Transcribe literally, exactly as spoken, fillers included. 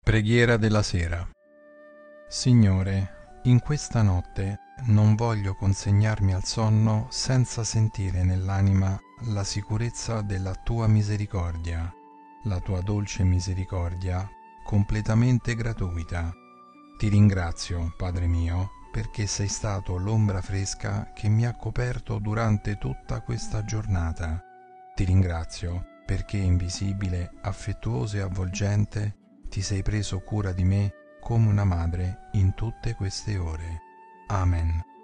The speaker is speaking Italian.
Preghiera della sera. Signore, in questa notte non voglio consegnarmi al sonno senza sentire nell'anima la sicurezza della tua misericordia, la tua dolce misericordia completamente gratuita. Ti ringrazio, Padre mio, perché sei stato l'ombra fresca che mi ha coperto durante tutta questa giornata. Ti ringrazio perché invisibile, affettuoso e avvolgente ti sei preso cura di me come una madre in tutte queste ore. Amen.